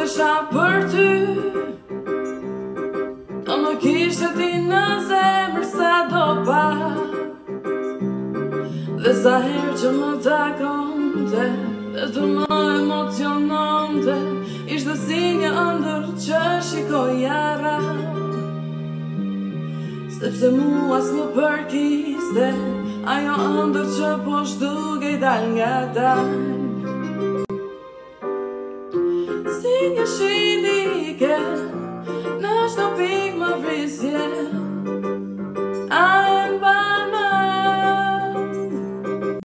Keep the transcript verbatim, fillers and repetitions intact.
isha për ty, do nuk ishte ti në zemër sa do pa. Dhe sa herë që më takonte dhe të më emociononte, ishte si një ëndër që shikoja ra. Sepse mua s'më përkiste ajo ëndër që po shduke i dal nga dal. Si një shitike në çdo pikë më vrisje.